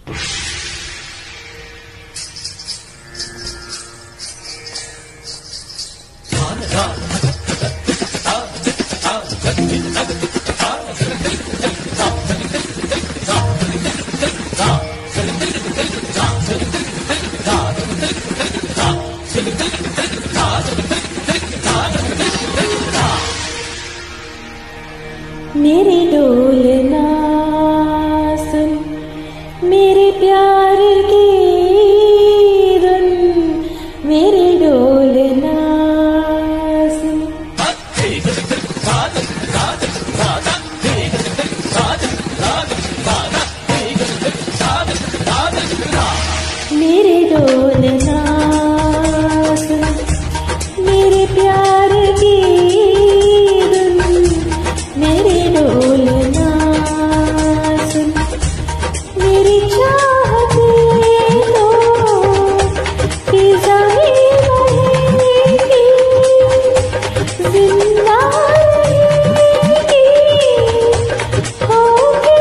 मेरी डोलना सुन, मेरे प्यार की धुन, मेरी डोलना सुन। मेरी डोलना सुन, मेरे प्यार की मेरी डोलना सुन, मेरी चाहत तो फिजा में रहेगी, जिंदा रहेगी, होगी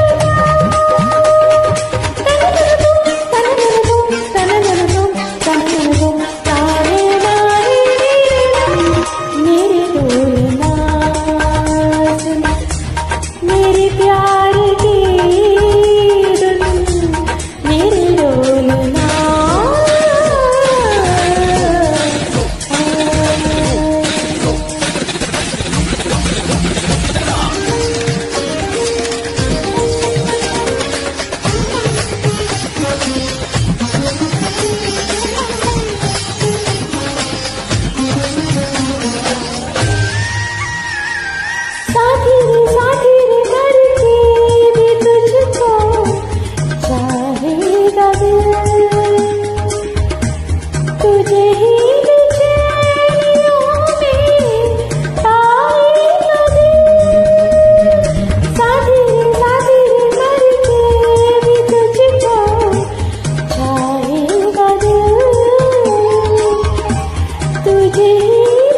मेरी डोलना सुन, मेरे प्यार की धुन, मेरी डोलना। साथी रे करके भी तुझको चाहेगा दिल, तुझे ही बेचैनियों में पाएगा दिल। साथी रे करके भी तुझको चाहेगा दिल, तुझे ही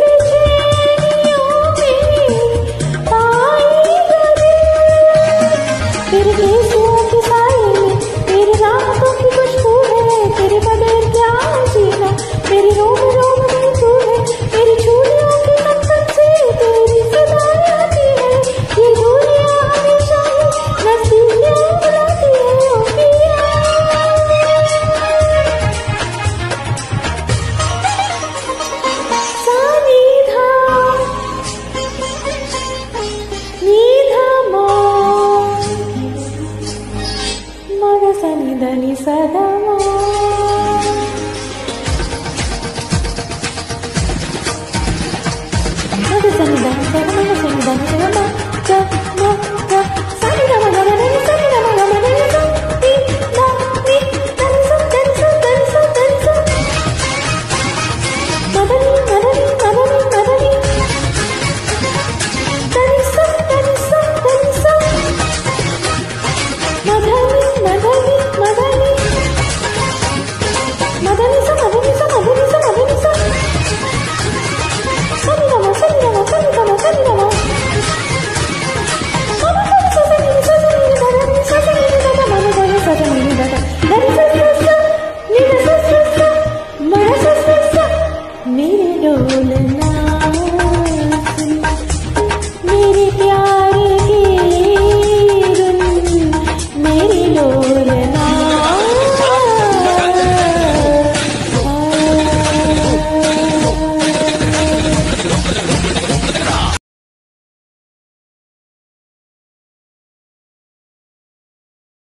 तेरे केसों के साए में, तेरे रातों की खुशबू है, तेरे बगैर क्या जीना, तेरी रोम रोम में तू है, तेरी चूड़ियों की कंकन से तेरी सदाएं आती है, ये दूरियां हमेशा ही नजदीकियां बुलाती है, ओ पिया। सानिधा निधा मो मग सनि धनि सदा मो, मग सनि